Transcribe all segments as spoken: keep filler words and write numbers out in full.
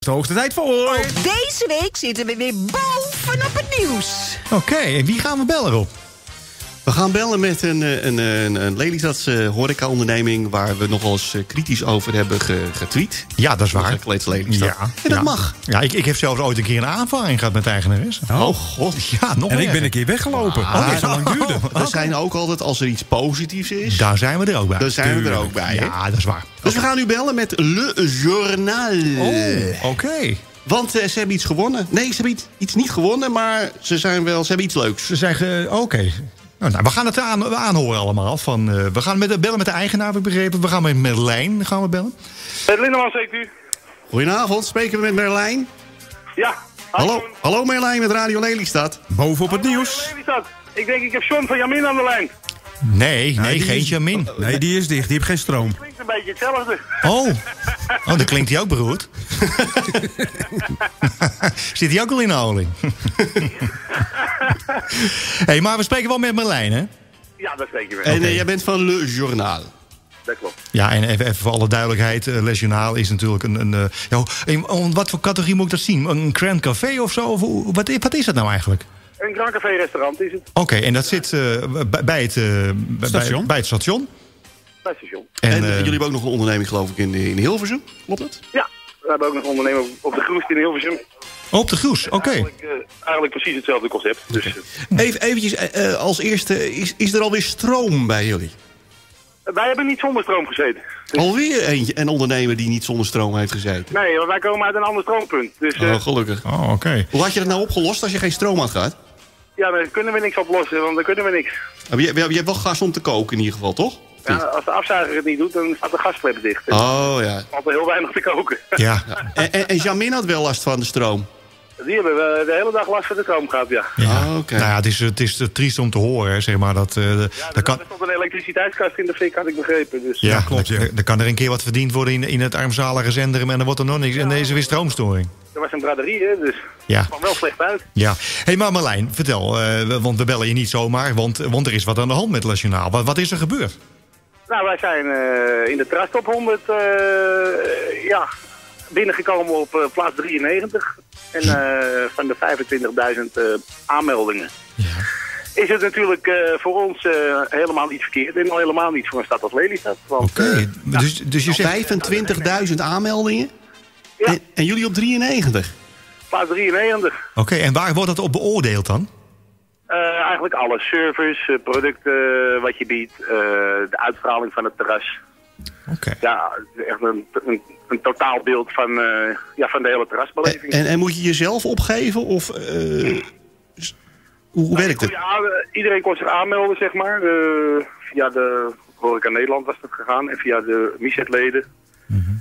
de hoogste tijd voor. Ook deze week zitten we weer bovenop het nieuws. Oké, okay, en wie gaan we bellen, Rob? We gaan bellen met een, een, een, een Lelystadse horeca-onderneming... waar we nog wel eens kritisch over hebben getweet. Ja, dat is waar. Lelystad. Ja, en dat ja. mag. Ja, ik, ik heb zelfs ooit een keer een aanvaring gehad met eigenares. Oh, oh god. Ja, nog En meer. ik ben een keer weggelopen. Ah, oh, dat zo lang duurde. We okay. zijn ook altijd, als er iets positiefs is... Daar zijn we er ook bij. Daar zijn Tuurlijk. we er ook bij. Hè? Ja, dat is waar. Dus okay. we gaan nu bellen met Le Journal. Oh, oké. Okay. Want uh, ze hebben iets gewonnen. Nee, ze hebben iets, iets niet gewonnen, maar ze, zijn wel, ze hebben iets leuks. Ze zeggen, oké... Okay. Nou, we gaan het aan, aanhoren allemaal. Van, uh, we gaan met, bellen met de eigenaar, heb ik begrepen. We gaan met Merlijn gaan we bellen. Het Lindeman, zegt u. Goedenavond, spreken we met Merlijn? Ja. Hallo, hallo Merlijn met Radio Lelystad. Bovenop het nieuws. Lelystad. Ik denk, ik heb John van Jamin aan de lijn. Nee, nee, geen is, Jamin. Nee, die is dicht, die heeft geen stroom. Het klinkt een beetje hetzelfde. Oh, oh dan klinkt hij ook beroerd. Zit hij ook al in de olie? Hey, maar we spreken wel met Merlijn, hè? Ja, dat spreken we. En okay. uh, jij bent van Le Journal. Dat klopt. Ja, en even, even voor alle duidelijkheid, uh, Le Journal is natuurlijk een... een uh, ja, in wat voor categorie moet ik dat zien? Een Grand Café of zo? Of, wat, wat is dat nou eigenlijk? Een Grand Café restaurant is het. Oké, okay, en dat zit uh, bij, het, uh, station? Bij, bij het station? Bij het station. En, en uh, uh, jullie hebben ook nog een onderneming, geloof ik, in, in Hilversum, klopt het? Ja, we hebben ook nog een onderneming op de Groes in Hilversum. Op de Groes, oké. Okay. Eigenlijk, uh, eigenlijk precies hetzelfde concept. Dus, uh, Even eventjes, uh, als eerste, is, is er alweer stroom bij jullie? Wij hebben niet zonder stroom gezeten. Dus... Alweer eentje, een ondernemer die niet zonder stroom heeft gezeten? Nee, want wij komen uit een ander stroompunt. Dus, uh, oh, gelukkig. Oh, oké. Okay. Hoe had je dat nou opgelost als je geen stroom had gehad? Ja, dan kunnen we niks oplossen, want dan kunnen we niks. Je, je, je hebt wel gas om te koken in ieder geval, toch? Ja, als de afzuiger het niet doet, dan staat de gasklep dicht. Dus oh, ja. Er valt er heel weinig te koken. Ja. ja. En, en, en Jamin had wel last van de stroom? Die hebben we de hele dag last van de stroom gehad, ja. Ja, oh, okay. Nou ja, het is, het is triest om te horen, zeg maar. Dat, uh, ja, dat kan... er stond een elektriciteitskast in de fik, had ik begrepen. Dus. Ja, ja, klopt. Ja. Dan kan er een keer wat verdiend worden in, in het armzalige zender en dan wordt er nog niks. Ja, en deze weer stroomstoring. Er was een braderie, hè, dus ja. het kwam wel slecht uit. Ja. Hé, hey, maar Marlijn, vertel, uh, want we bellen je niet zomaar, want, want er is wat aan de hand met Le Journal. Wat, wat is er gebeurd? Nou, wij zijn uh, in de Trastop honderd uh, ja, binnengekomen op uh, plaats drieënnegentig. En uh, van de vijfentwintigduizend uh, aanmeldingen ja. is het natuurlijk uh, voor ons uh, helemaal niet verkeerd. En al helemaal niet voor een stad als Lelystad. Oké, okay. uh, dus, dus je zegt... vijfentwintigduizend aanmeldingen? Ja. En, en jullie op drieënnegentig? Plaats drieënnegentig. Oké, okay, en waar wordt dat op beoordeeld dan? Uh, eigenlijk alles. Service, uh, producten, uh, wat je biedt, uh, de uitstraling van het terras. Oké. Okay. Ja, echt een, een, een totaalbeeld van, uh, ja, van de hele terrasbeleving. En, en, en moet je jezelf opgeven? Of uh, hoe nou, werkt het? Ja, iedereen kon zich aanmelden, zeg maar. Uh, via de Horeca Nederland was dat gegaan. En via de Miset-leden. Mm-hmm.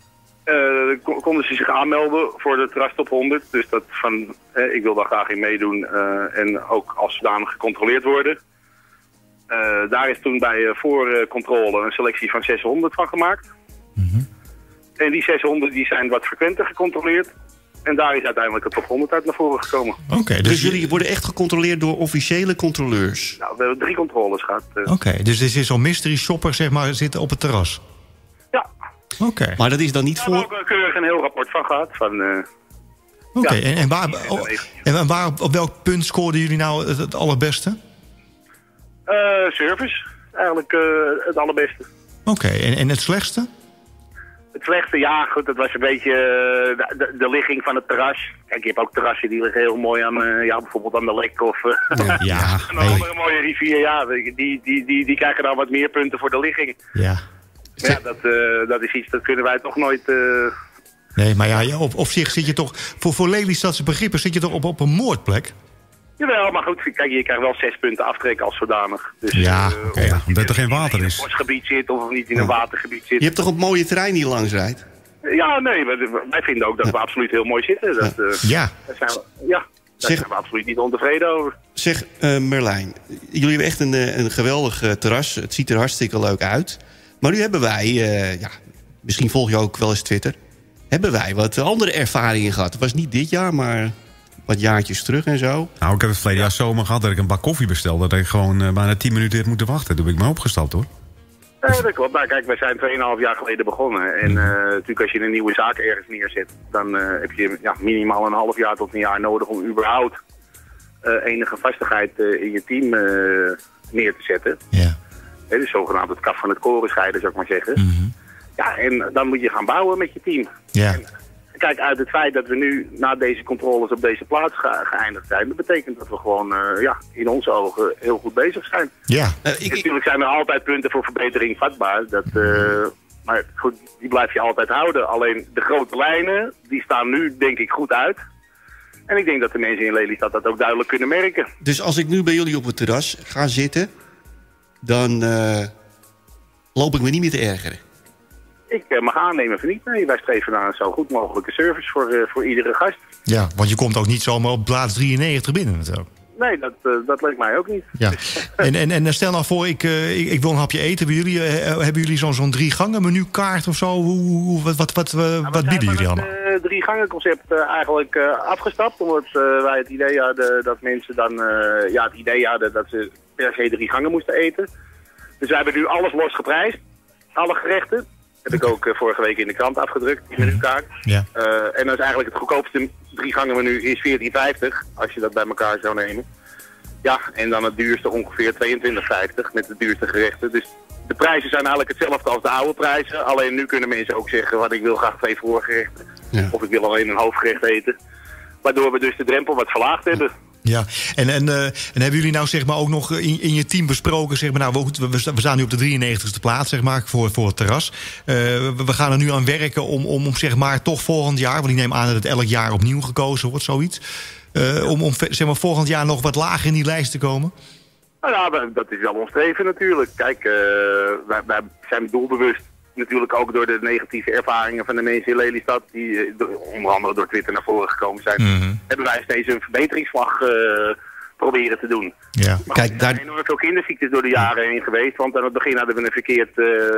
Uh, konden ze zich aanmelden voor de Trastop honderd. Dus dat van, eh, ik wil daar graag in meedoen uh, en ook als zodanig gecontroleerd worden. Uh, daar is toen bij uh, voorcontrole een selectie van zeshonderd van gemaakt. Mm-hmm. En die zeshonderd die zijn wat frequenter gecontroleerd. En daar is uiteindelijk de top honderd uit naar voren gekomen. Oké, okay, dus, dus jullie worden echt gecontroleerd door officiële controleurs? Nou, we hebben drie controles gehad. Uh. Oké, okay, dus dit is zo'n mystery shopper, zeg maar, zitten op het terras? Ja. Oké. Okay. Maar dat is dan niet voor... Daar hebben we ook keurig een heel rapport van gehad. Van, uh, Oké, okay, ja, en, en, waar, oh, en waar, op welk punt scoorden jullie nou het, het allerbeste? Uh, service, eigenlijk uh, het allerbeste. Oké, okay, en, en het slechtste? Het slechtste, ja, goed, dat was een beetje uh, de, de, de ligging van het terras. Kijk, je hebt ook terrassen die liggen heel mooi aan, uh, ja, bijvoorbeeld aan de Lek of uh, ja, ja, een hey. andere mooie rivier. Ja, die, die, die, die, die krijgen dan wat meer punten voor de ligging. Ja. Maar ja, dat, uh, dat is iets, dat kunnen wij toch nooit... Uh... Nee, maar ja, op, op zich zit je toch, voor, voor Lelystadse begrippen, zit je toch op, op een moordplek? Jawel, maar goed, kijk, je krijgt wel zes punten aftrek als zodanig. Dus, ja, uh, okay, ja, omdat er geen water is. In een bosgebied zit of niet in een watergebied zit. Je hebt toch een mooie terrein die langs rijdt? Ja, nee, wij vinden ook dat ja. we absoluut heel mooi zitten. Dat, uh, ja. Daar zijn we, ja, daar zeg, zijn we absoluut niet ontevreden over. Zeg, uh, Merlijn, jullie hebben echt een, een geweldig uh, terras. Het ziet er hartstikke leuk uit. Maar nu hebben wij, uh, ja, misschien volg je ook wel eens Twitter... hebben wij wat andere ervaringen gehad. Het was niet dit jaar, maar wat jaartjes terug en zo. Nou, ik heb het verleden jaar zomer gehad dat ik een bak koffie bestelde... dat ik gewoon uh, bijna tien minuten heb moeten wachten. Toen ben ik maar opgestapt, hoor. Ja, dat klopt. Nou, kijk, wij zijn twee komma vijf jaar geleden begonnen. En uh, natuurlijk als je een nieuwe zaak ergens neerzet, dan uh, heb je ja, minimaal een half jaar tot een jaar nodig om überhaupt uh, enige vastigheid uh, in je team uh, neer te zetten. Ja. He, dus zogenaamd het kaf van het koren scheiden, zou ik maar zeggen. Mm-hmm. Ja, en dan moet je gaan bouwen met je team. Ja. En, kijk, uit het feit dat we nu na deze controles op deze plaats ge geëindigd zijn, dat betekent dat we gewoon uh, ja, in onze ogen heel goed bezig zijn. Ja. Uh, ik, ik, Natuurlijk zijn er altijd punten voor verbetering vatbaar. Dat, uh, maar goed, die blijf je altijd houden. Alleen de grote lijnen, die staan nu denk ik goed uit. En ik denk dat de mensen in Lelystad dat ook duidelijk kunnen merken. dus als ik nu bij jullie op het terras ga zitten, dan uh, loop ik me niet meer te ergeren. Ik uh, mag aannemen van niet. Nee, wij streven naar een zo goed mogelijke service voor, uh, voor iedere gast. Ja, want je komt ook niet zomaar op plaats drieënnegentig binnen natuurlijk. Nee, dat, uh, dat leek mij ook niet. Ja. En, en, en stel nou voor, ik, uh, ik, ik wil een hapje eten bij jullie. Uh, hebben jullie zo'n zo'n drie gangen menukaart of zo? Hoe, hoe, wat wat, wat, uh, Nou, wat bieden jullie allemaal? We zijn van het uh, drie gangen concept uh, eigenlijk uh, afgestapt. Omdat uh, wij het idee hadden dat mensen dan uh, ja, het idee hadden dat ze per se drie gangen moesten eten. Dus wij hebben nu alles los geprijsd. Alle gerechten. Heb ik ook uh, vorige week in de krant afgedrukt, die menukaart. Ja. Uh, en dan is eigenlijk het goedkoopste drie gangen menu is veertien vijftig, als je dat bij elkaar zou nemen. Ja, en dan het duurste ongeveer tweeëntwintig vijftig met de duurste gerechten. Dus de prijzen zijn eigenlijk hetzelfde als de oude prijzen. Alleen nu kunnen mensen ook zeggen, wat ik wil graag twee voorgerechten. Ja. Of ik wil alleen een hoofdgerecht eten. Waardoor we dus de drempel wat verlaagd hebben. Ja, en, en, uh, en hebben jullie nou zeg maar ook nog in, in je team besproken, zeg maar, nou, we, we, we staan nu op de drieënnegentigste plaats, zeg maar, voor, voor het terras. Uh, we, we gaan er nu aan werken om, om, om, zeg maar, toch volgend jaar, want ik neem aan dat het elk jaar opnieuw gekozen wordt, zoiets. Uh, om, om zeg maar, volgend jaar nog wat lager in die lijst te komen? Nou ja, dat is wel ons streven natuurlijk. Kijk, uh, wij, wij zijn doelbewust. Natuurlijk ook door de negatieve ervaringen van de mensen in Lelystad, die uh, onder andere door Twitter naar voren gekomen zijn, Mm-hmm. hebben wij steeds een verbeteringsslag uh, proberen te doen. Ja. Maar Kijk, er daar- zijn enorm veel kinderziektes door de jaren heen geweest, want aan het begin hadden we een verkeerd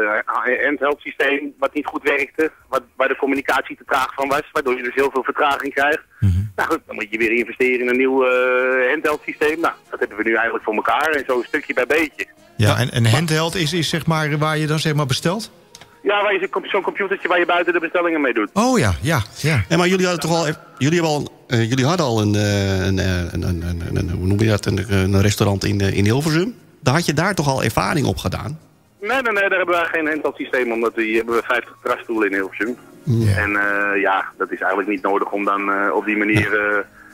uh, handheld systeem wat niet goed werkte, wat, waar de communicatie te traag van was, waardoor je dus heel veel vertraging krijgt. Mm-hmm. Nou goed, dan moet je weer investeren in een nieuw uh, handheld systeem. Nou, dat hebben we nu eigenlijk voor elkaar en zo stukje bij beetje. Ja, en, en handheld is, is zeg maar waar je dan zeg maar bestelt? Ja, waar je zo'n zo'n computertje waar je buiten de bestellingen mee doet. Oh ja, ja, ja. Ja, maar jullie hadden toch al, jullie hebben al, uh, jullie hadden al een, uh, een, uh, een, een, een, een, hoe noem je dat, een, een restaurant in, uh, in Hilversum. Daar had je daar toch al ervaring op gedaan? Nee, nee, nee, daar hebben wij geen handheld systeem, omdat we, hier hebben we vijftig terrasstoelen in Hilversum. Ja. En uh, ja, dat is eigenlijk niet nodig om dan uh, op die manier uh,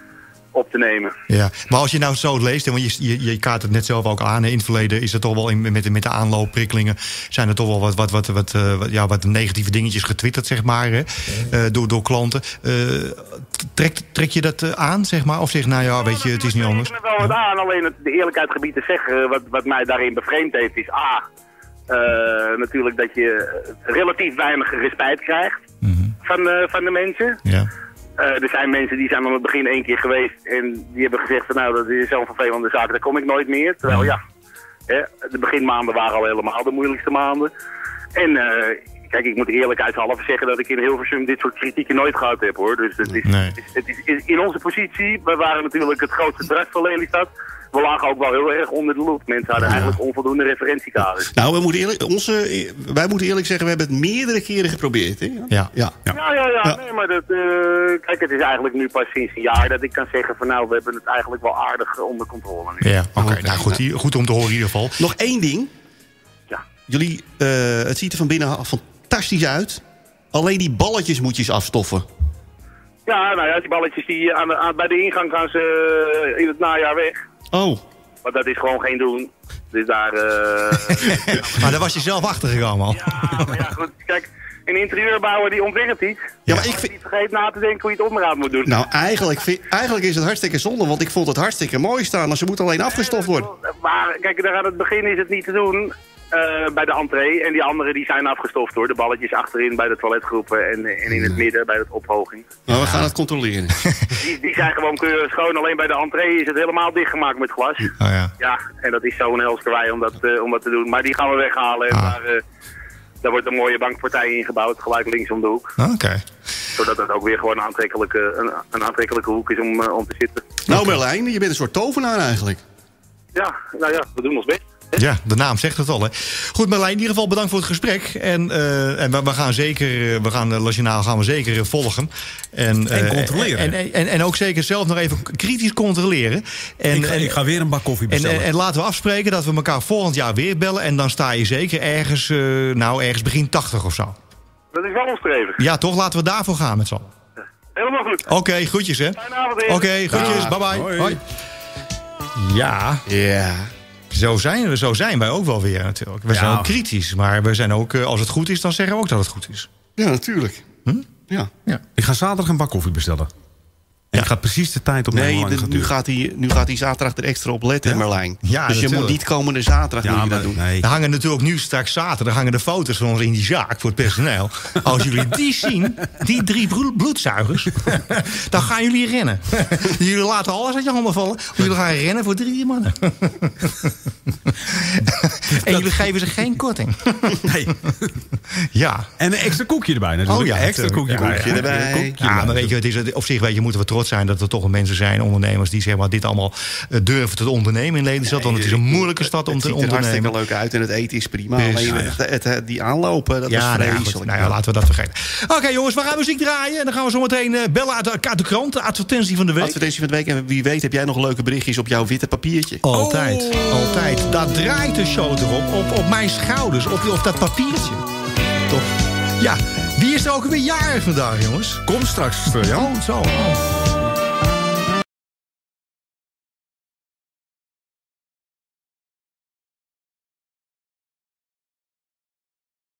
op te nemen. Ja, maar als je nou zo leest, hè, want je, je, je kaart het net zelf ook aan, hè, in het verleden is er toch wel in, met, met de aanloopprikkelingen zijn er toch wel wat, wat, wat, wat, uh, wat, ja, wat negatieve dingetjes getwitterd, zeg maar, hè, uh, door, door klanten. Uh, trek, trek je dat uh, aan, zeg maar? Of zeg, nou ja, weet je, het is niet anders? Ik trek me wel wat aan, alleen het, de eerlijkheid gebied te zeggen, wat, wat mij daarin bevreemd heeft, is A, uh, natuurlijk dat je relatief weinig respijt krijgt Mm-hmm. van, uh, van de mensen. Ja. Uh, er zijn mensen die zijn aan het begin één keer geweest en die hebben gezegd van nou, dat is zo'n vervelende zaak, daar kom ik nooit meer. Terwijl ja, hè, de beginmaanden waren al helemaal de moeilijkste maanden. En uh, kijk, ik moet eerlijkheidshalve zeggen dat ik in Hilversum dit soort kritieken nooit gehad heb hoor. Dus het is, Nee. het is, het is in onze positie, we waren natuurlijk het grootste terras van Lelystad. We lagen ook wel heel erg onder de loep. Mensen hadden eigenlijk onvoldoende referentiekaders. Nou, we moeten eerlijk, onze, wij moeten eerlijk zeggen, we hebben het meerdere keren geprobeerd. Hè? Ja. Ja. Ja, ja, ja, Ja. nee, maar dat, uh, kijk, het is eigenlijk nu pas sinds een jaar dat ik kan zeggen van nou, we hebben het eigenlijk wel aardig onder controle nu. Ja, oké. Oké, Nou goed, hier- goed om te horen in ieder geval. Nog één ding. Ja. Jullie, uh, het ziet er van binnen fantastisch uit. Alleen die balletjes moet je eens afstoffen. Ja, nou ja, die balletjes die aan de, aan, bij de ingang gaan ze uh, in het najaar weg. Oh, Maar dat is gewoon geen doen. Dus daar... Uh, Maar daar was je zelf achter gekomen al. ja, maar ja, goed. Kijk, een interieurbouwer die ontwerpt iets. Ja, maar ik Maar vind- niet vergeet na te denken hoe je het onderhoud moet doen. nou eigenlijk, vind- eigenlijk is het hartstikke zonde, want ik vond het hartstikke mooi staan. Maar ze moet alleen afgestoft worden. Maar kijk, daar aan het begin is het niet te doen. Uh, bij de entree. En die anderen die zijn afgestoft hoor. De balletjes achterin bij de toiletgroepen en, en in het midden bij de ophoging. Maar we gaan het controleren. Die, die zijn gewoon keurig schoon. Alleen bij de entree is het helemaal dichtgemaakt met glas. Oh ja. Ja, en dat is zo'n helskerwij om dat, uh, om dat te doen. Maar die gaan we weghalen. En Ah. daar, uh, daar wordt een mooie bankpartij ingebouwd. Gelijk links om de hoek. Oké. Zodat het ook weer gewoon een aantrekkelijke, een, een aantrekkelijke hoek is om, uh, om te zitten. Nou Merlijn, je bent een soort tovenaar eigenlijk. Ja, nou ja, we doen ons best. Ja, de naam zegt het al, hè. Goed, Marlijn, in ieder geval bedankt voor het gesprek. En, uh, en we, we gaan zeker, we gaan uh, Nationaal gaan we zeker uh, volgen. En, uh, En controleren. En, en, en, en ook zeker zelf nog even kritisch controleren. En, ik, ga, en, ik ga weer een bak koffie bestellen. En, en, en laten we afspreken dat we elkaar volgend jaar weer bellen. En dan sta je zeker ergens, uh, nou, ergens begin tachtig of zo. Dat is wel ons streven. Ja, toch? Laten we daarvoor gaan met z'n allen. Helemaal goed. Oké, okay, groetjes, hè. Fijne avond, Oké, okay, groetjes. Ja, bye bye. hoi. Hoi. Ja. Ja. Zo zijn, we, zo zijn wij ook wel weer natuurlijk. We Ja. zijn ook kritisch, maar we zijn ook, als het goed is, dan zeggen we ook dat het goed is. Ja, natuurlijk. Hm? Ja. Ja. Ik ga zaterdag een bak koffie bestellen. En ik ga precies de tijd op Nee, hoe lang het de- gaat nu, duren. gaat hij, nu gaat hij zaterdag er extra op letten, Ja? Marlijn. Ja, dus je natuurlijk. moet niet komende zaterdag moet Ja, je dat maar doen. nee. Er hangen natuurlijk nu straks zaterdag hangen de foto's van ons in die zaak voor het personeel. Als jullie die zien, die drie bro- bloedzuigers, dan gaan jullie rennen. Jullie laten alles uit je handen vallen. Jullie gaan rennen voor drie mannen. En jullie geven ze geen korting. Nee. Ja. En een extra koekje erbij natuurlijk. Oh ja, Een extra natuurlijk. koekje, Ja, erbij. koekje erbij. Een koekje Ja, erbij. maar weet je, het is, op zich weet je, moeten we trots zijn dat er toch mensen zijn, ondernemers, die zeg maar, dit allemaal uh, durven te ondernemen in Lelystad. Want het is een moeilijke stad om het te ziet er hartstikke ondernemen. leuk uit en het eten is prima. Precies. Alleen het, het, het- die aanlopen, dat Ja, is nou ja, vreselijk. goed. Nou ja, laten we dat vergeten. Oké, jongens, we gaan muziek draaien. En dan gaan we zo meteen uh, bellen uit de, uit de krant, de advertentie van de week. Advertentie van de week. En wie weet heb jij nog leuke berichtjes op jouw witte papiertje. Altijd, altijd. Daar draait de show erop. Op, op mijn schouders, op, op dat papiertje. Toch? Ja, wie is er ook weer jarig vandaag, jongens? Kom straks, Jan. Oh, zo. Oh.